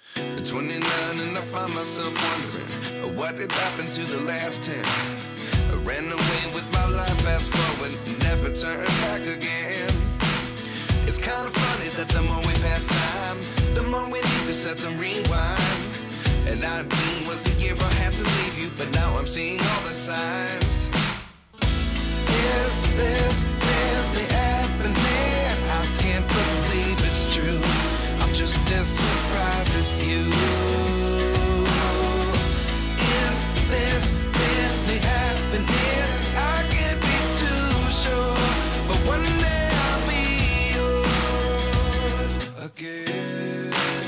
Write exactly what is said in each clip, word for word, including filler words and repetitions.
At twenty-nine and I find myself wondering, uh, what did happen to the last ten? I ran away with my life, fast forward, never turn back again. It's kind of funny that the more we pass time, the more we need to set them rewind. And nineteen was the year I had to leave you, but now I'm seeing all the signs. Is this really happening? I can't believe it's true. I'm just as surprised as you. Is this really happening? I can't be too sure, but one day I'll be yours again.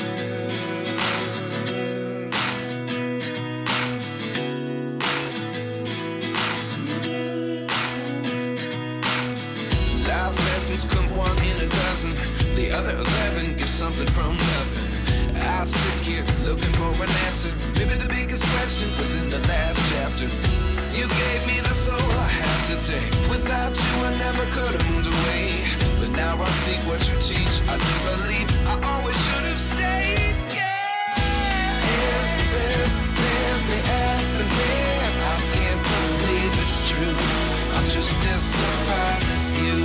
Life lessons come one in a dozen. The other eleven get something from nothing. I sit here looking for an answer. Maybe the biggest question was in the last chapter. You gave me the soul I have today. Without you I never could have moved away. But now I see what you teach. I do believe I always should have stayed. Yeah. Is this really happening? I can't believe it's true. I'm just as surprised as you.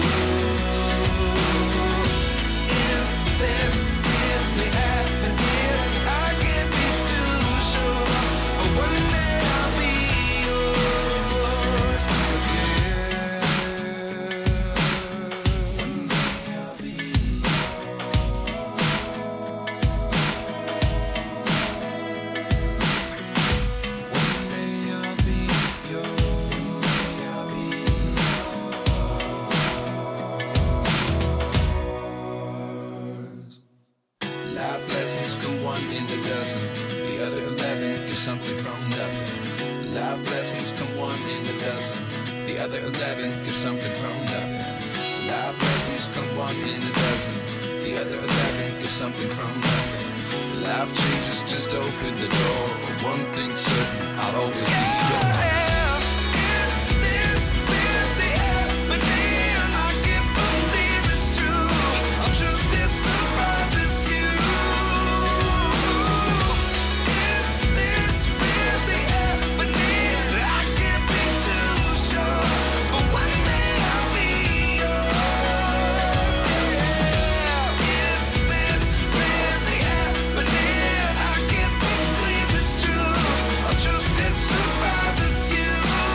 Is this really happening? I can't be too sure, but one day I'll be yours again. One day I'll be yours. One day I'll be yours. Life lessons come one in a dozen. The other eleven get something from nothing. Life lessons come one in a dozen. The other eleven get something from nothing. Life lessons come one in a dozen. The other eleven get something from nothing. Life changes just open the door. One thing's certain, I'll always be yours. Is this really happening? I can't believe it's true. I'm just as surprised as you. Is this really happening? I can't be too sure, but one day I'll be yours. Yeah. Is this really happening? I can't believe it's true. I'm just as surprised as you.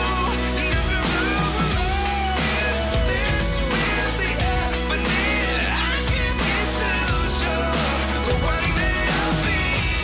Is this really happening? I can't be too sure, but one day I'll be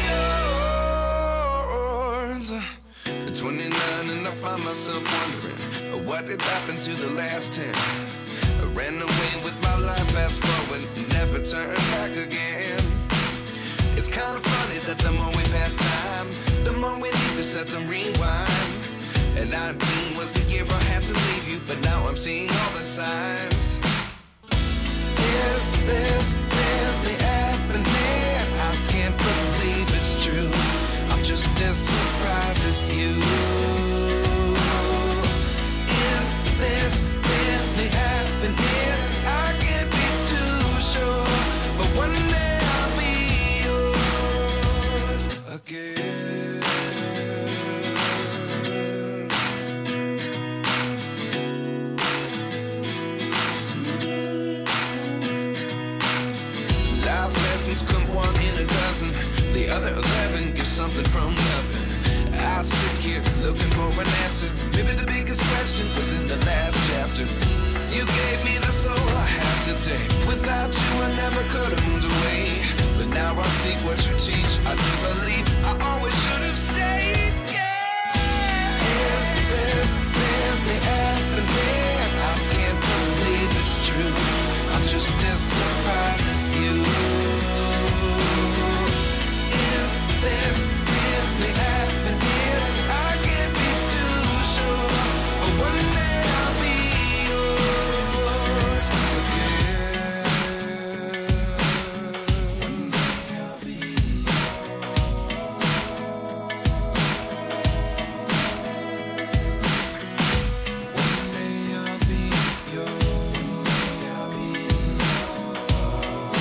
yours. At twenty-nine and I find myself wondering, uh, what did happen to the last ten? I ran away with my life, fast forward, never turn back again. It's kind of funny that the more we pass time, the more we need to set them rewind. And nineteen was the year I had to leave you, but now I'm seeing all the signs. Is this really happening? I can't believe it's true. I'm just as surprised as you. Is this really happening? I can't be too sure, but one day I'll be yours again. Life lessons come one in a dozen. The other eleven get something from nothing. I sit here looking for an answer. Maybe the biggest question was in the last chapter. You gave me the soul I have today. Without you I never could have moved away. But now I see what you teach. I do believe I always should have stayed. Yeah. Is this really happening? I can't believe it's true. I'm just as surprised as you. Is this really happening? I can't be too sure, but one day I'll be yours again. One day I'll be yours. One day I'll be yours. One day I'll be yours.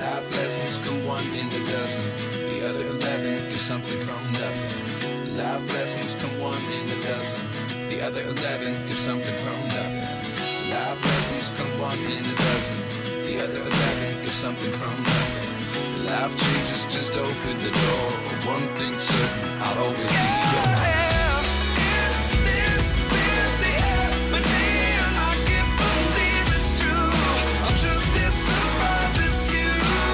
Life lessons come one in a dozen. The other eleven get something from nothing. Life lessons come one in a dozen. The other eleven get something from nothing. Life lessons come one in a dozen. The other eleven get something from nothing. Life changes, just open the door. One thing's certain, I'll always be yours. Is this really happening? I can't believe it's true. I'm just as surprised as you.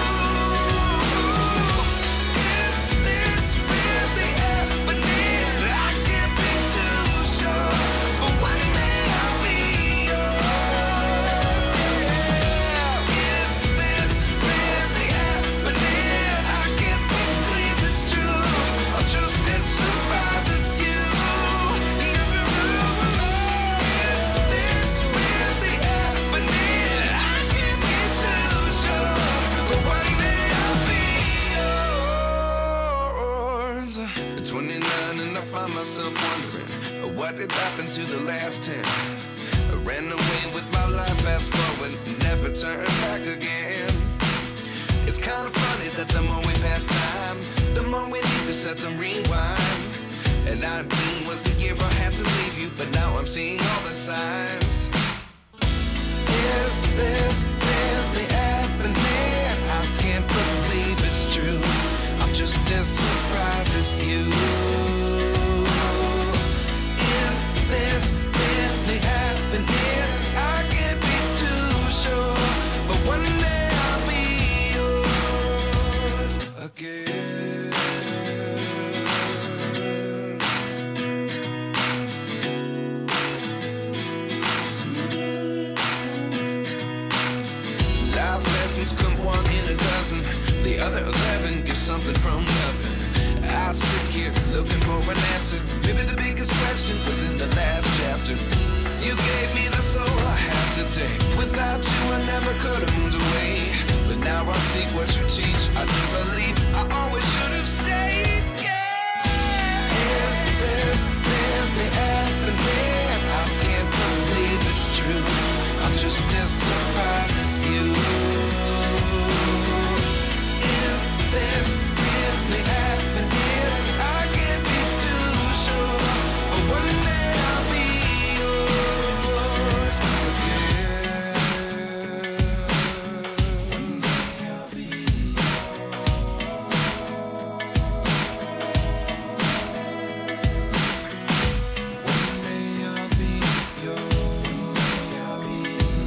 Is this really happening? I can't be too sure, but one day I'll be yours. Yeah. Is this really happening? I can't believe it's true. I'm just as surprised as you. Is this really happening? I can't be too sure, but one day I'll be yours. At twenty-nine and I find myself wondering, uh, what did happen to the last ten? I ran away with my life, fast forward, never turn back again. It's kind of funny that the more we pass time, the more we need to set them rewind. And nineteen was the year I had to leave you, but now I'm seeing all the signs. Is this really happening? I can't believe it's true. I'm just as surprised as you. Is this really happening? I can't be too sure, but one day I'll be yours again. Life lessons come one in a dozen. The other eleven get something from nothing. I sit here looking for an answer. Maybe the biggest question was in the last chapter. You gave me the soul I have today. Without you I never could have moved away. But now I see what you teach. I do believe I always should have stayed. Yeah. Is this really happening? I can't believe it's true. I'm just as surprised as you. Is this really happening? I can't be too sure, but one day I'll be yours again. One day I'll be One day I'll be yours. I'll be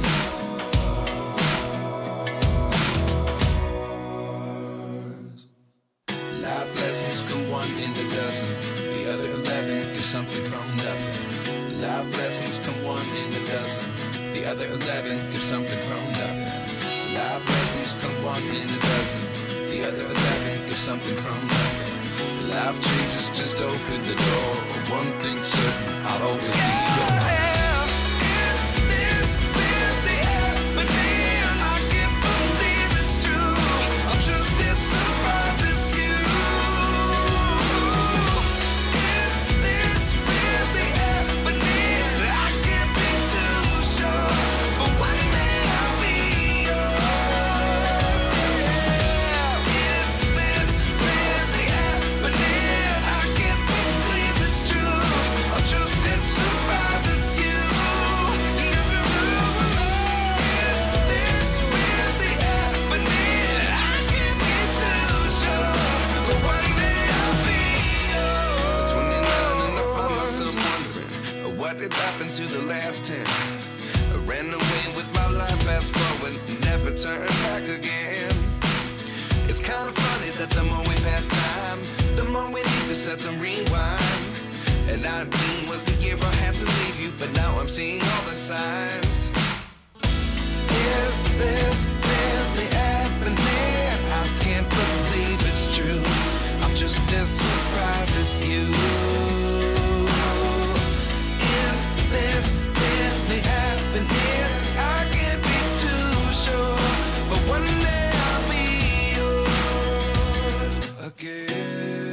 yours. Life lessons come one in a dozen. The other eleven get something from nothing. Life lessons come one in a dozen. The other eleven get something from nothing. Life lessons come one in a dozen. The other eleven get something from nothing. Life changes, just open the door. One thing's certain, I'll always be yours. Is this really happening? I can't believe it's true. I'm just as surprised as you. Is this really happening? I can't be too sure, but one day I'll be yours. Yeah. Is this really happening? I can't believe it's true. I'm just as surprised as you. Is this really happening? I can't be too sure, but one day I'll be yours. twenty-nine and I find myself wondering, uh, what did happen to the last ten? I ran away with my life, fast forward, never turn back again. It's kind of funny that the more we pass time, the more we need to set them rewind. And nineteen was the year I had to leave you, but now I'm seeing all the signs. Is this really happening? I can't believe it's true. I'm just as surprised as you. Is this really happening? I can't be too sure, but one day I'll be yours again.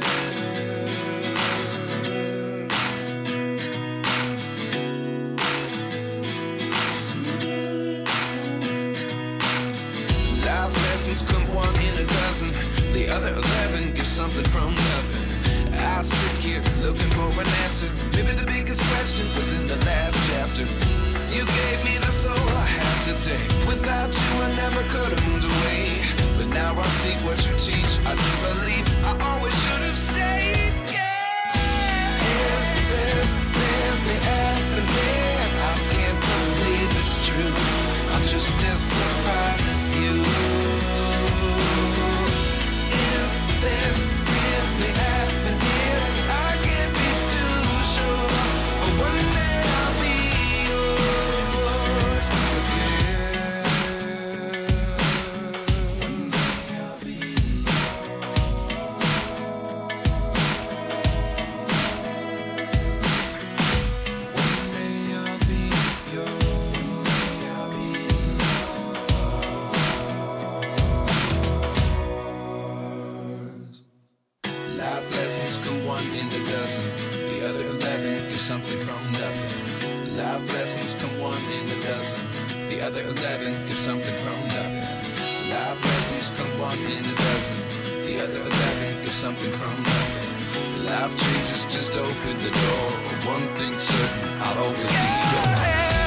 lessons come one in a dozen. The other eleven give something from nothing. I sit here looking for an answer. Maybe the biggest question was in the last chapter. You gave me the soul I have today. Without you I never could have moved away. But now I see what you teach. I do believe I always should have stayed. Yeah. Is this really happening? I can't believe it's true. I'm just as surprised as you. Is this really happening? I can't be too sure. But one day I'll be yours again. One day I'll be One day I'll be yours. I'll be yours. Life lessons come one in a dozen. The other eleven give something from nothing. Life lessons come one in a dozen. The other eleven give something from nothing. Life lessons come one in a dozen. The other eleven give something from nothing. Life changes just open the door. One thing's certain, I'll always be yours.